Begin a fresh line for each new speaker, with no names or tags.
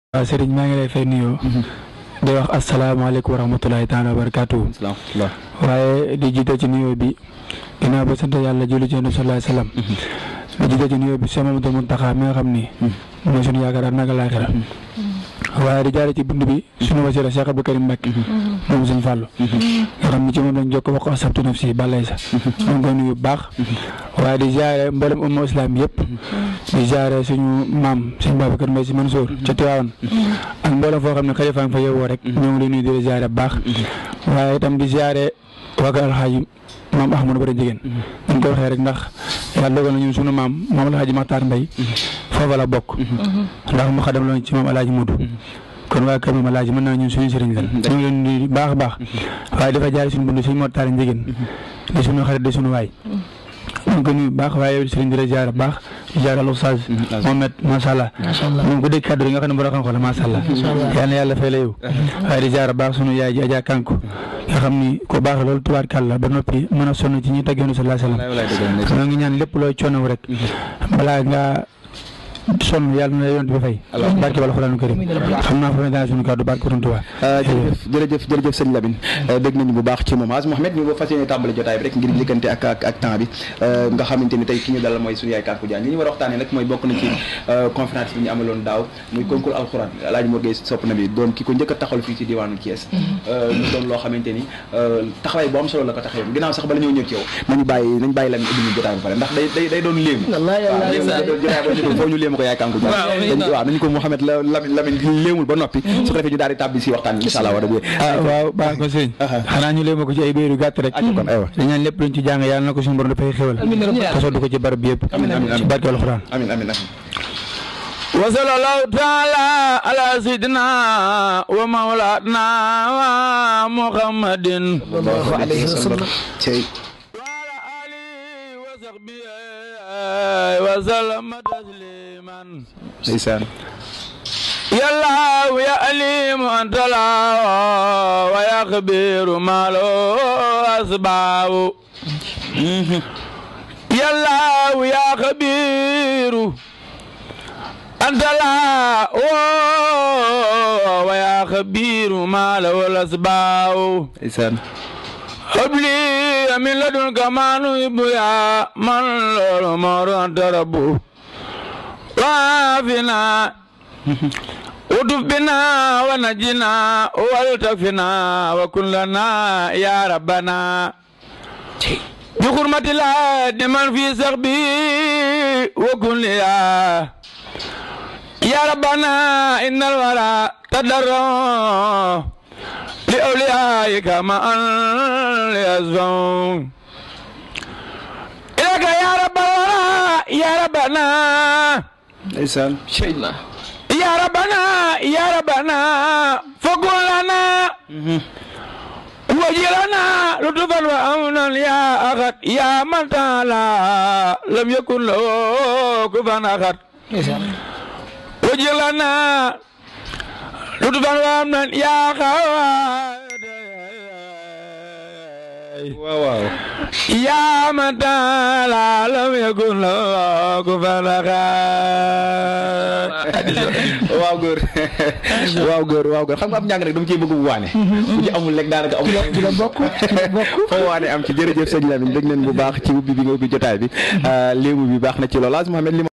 Serigne maa ngi lay fay nuyoo. di wax asalaamaaleykum wa rahmatulahi taala wa barakaatuhu. waaye di jiite ci nuyoo bi ginnaaw ba sant yàlla julli ci Yonent bi sallallahu alayhi wasallam. di jiite ci nuyoo bi Cheikh Mamadou Mountakha mi nga xam ni mooy sunu yaakaar ak naka laaxira waaye di jaare ci bund bi sunu wasila Cheikh Abdou Karim Mbacké moom Sëñ Fallu nga xam ni ci moom lañ jokk wax ko asabtu nafsi balay sa ñu ngi koy nuyu bu baax waaye di jaare mboolem umma islam yëpp di jaare suñu maam Sëñ Babacar Mbaye Sy Mansour ca Tiwaawan ak mboolem foo xam ne xalifa nga fa yowoo rek ñoo ngi lay nuyu di la jaare bu baax waaye itam di jaare waa kër Alxaaji maam Ahmadou Bari Jigéen ñu ko waxee rek ndax yàlla dogal na ñun sunu maam Alxaaji Maxtaar Mbay foofa la bokk ndax mu xadam loon ci maam Alaaji Mudu kon waa kër maam Alaaji mën naa ñun suñu sëriñ lan ñu ngi leen di baax a baax waaye dafa jaare suñu bund suñu Mortaar Njigéen di suñu xarit di suñu waay ñu ko nuyu baax waaye yow sëriñ di la jaare baax di jaare al Oustaz Mohamed macha allah moom ko dégg kàddu yi nga xam ne borom xam-xam la macha allah yal na yàlla fay la yow waaye di jaare baax suñu yaay ji Adja Kanku nga xam ni ko baax la loolu tubaarkàlla ba noppi mën a sonn ci ñi tagg Yonent sallallahu alayhi wasallam ñoo ngi ñaan lépp looy coonow rek balaa nga sonn yàlla na yonent bi fay barke wala Alxuraanu Karim xam naa fa ne daal suñu kàddu barke Borom Tuubaa
jërëjëf sëñ Lamine dégg nañu bu baax ci moom Hadj Mouhamed ñu fas yéene tàmbali jotaay bi rek ngir liggante ak temps bi nga xamante ni tey ki ñu dalal mooy suñu yaay Kanku Diagne li ñu war a waxtaanee nag mooy bokk na ci conférence bi ñu amaloon daaw muy concours alxuraan Alaaji Mor Gueye sopp na bi doon ki ko njëkk a taxawal fii ci diwaanu Thiès ñu doon loo xamante ni taxawaay bu am solo la ko taxawee ginnaaw sax bala ñëw ñëw ci yow nañ bàyyi Lamine ubbi ñu jotaay bi pare ndax day doon léemu ko yaay Kanku Diagne waaw nañu ko Mouhamed Lamine léemul ba noppi su ko defee ñu daal di tàbbi si waxtaan bi incha allah
waaw baax ko sëñ xanaa ñu léema ko ci ay béyru gàtt rek kon aywa dañaan lépp luñ ci jàng yàlla na ko suñu borom dafay xéwal taso du ko ci barab bi yëpp ci barke alxuraan
amiin
wa sallallahu taala ala sayyidina wa mawlana wa muhammadin
sallallahu alayhi wa sallam
وسلم تسليما
نيسان
يا الله يا عليم أنت لا ويا خبير ما له أسباب يا الله يا خبير أنت لا ويا خبير ما له الأسباب
نيسان
قبلي من لدنك ما نحب يا من الأمور أنت ربه وعافنا ودف بنا ونجنا والتفنا وكن لنا يا ربنا بحرمة الله من في سخبي وكن لي يا ربنا إن الورى تضرع لأوليائك ما أن ليزفون إليك يا ربنا يا ربنا
نيسان
شيء يا ربنا فقل لنا وجلنا لطفا وأمنا يا أخت يا من تعالى لم يكن له كفوا أحد وجلنا لطفا وأمنا يا خوات
waaw
يا من تعالى لم يكن له كفوا
أحد waaw góor xam nga am njàng rek dama ciy bëgg bu waane bu ci amul rek daanaka amul
ci la bokk
foo waane am ci jërëjëf sëñ Lamine dégg nañ bu baax ci ubbi bi nga ubbi jotaay bi léemu bi baax na ci loolu Hadj Mouhamed